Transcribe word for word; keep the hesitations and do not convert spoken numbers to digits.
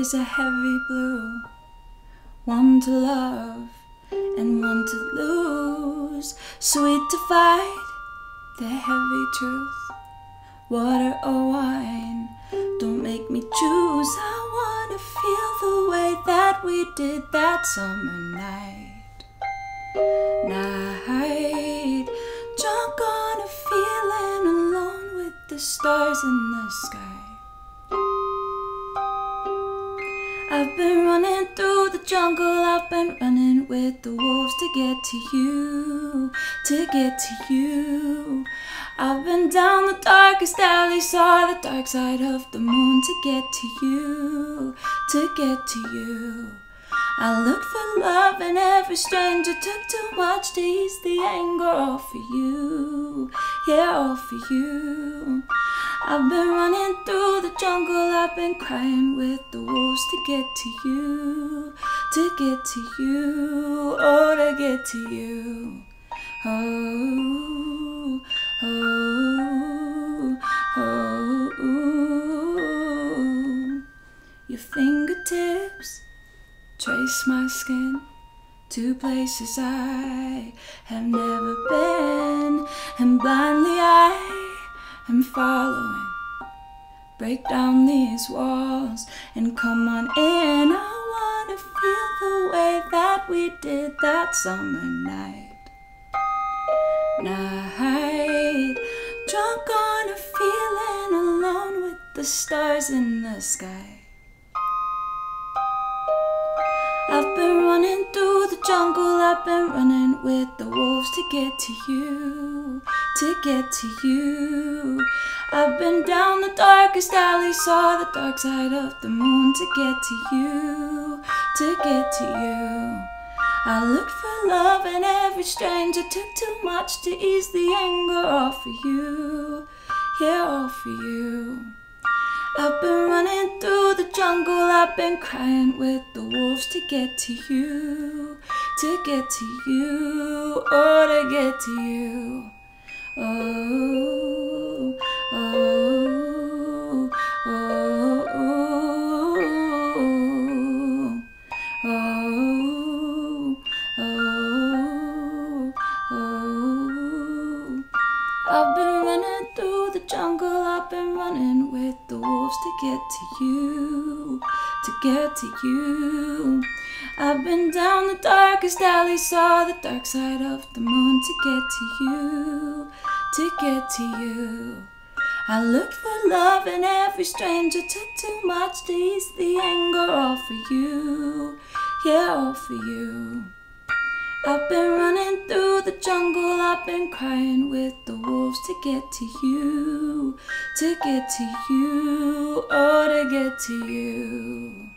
is a heavy blue, one to love and one to lose. Sweet to fight the heavy truth, water or wine, don't make me choose. I wanna feel the way that we did that summer night. Night, drunk on a feeling, alone with the stars in the sky. I've been running through the jungle, I've been running with the wolves to get to you, to get to you. I've been down the darkest alley, saw the dark side of the moon to get to you, to get to you. I looked for love in every stranger, took too much to ease the anger, all for you, yeah, all for you. I've been running through the jungle, I've been crying with the wolves to get to you, to get to you, oh, to get to you. Oh, oh, oh, oh. Your fingertips trace my skin to places I have never been, and blindly I am following. Break down these walls and come on in. I wanna feel the way that we did that summer night. Night, drunk on a feeling, alone with the stars in the sky. I've been running through the jungle, I've been running with the wolves to get to you, to get to you. I've been down the darkest alley, saw the dark side of the moon to get to you, to get to you. I looked for love in every stranger, took too much to ease the anger, all for you, yeah, all for you. I've been running through the jungle, I've been crying with the wolves to get to you, to get to you, oh, to get to you. Oh, oh, oh, oh, oh, oh, oh. I've been running through the jungle, I've been running with the wolves to get to you, to get to you. I've been down the darkest alley, saw the dark side of the moon to get to you, to get to you. I looked for love in every stranger, took too much to ease the anger, all for you, yeah, all for you. I've been running through the jungle, I've been crying with the wolves to get to you, to get to you, oh, to get to you.